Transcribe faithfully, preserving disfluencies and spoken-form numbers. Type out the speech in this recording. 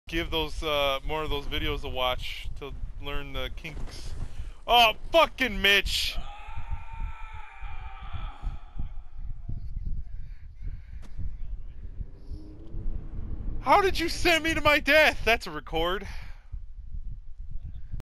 give those uh, more of those videos a watch to learn the kinks. Oh, fucking Mitch! How did you send me to my death? That's a record.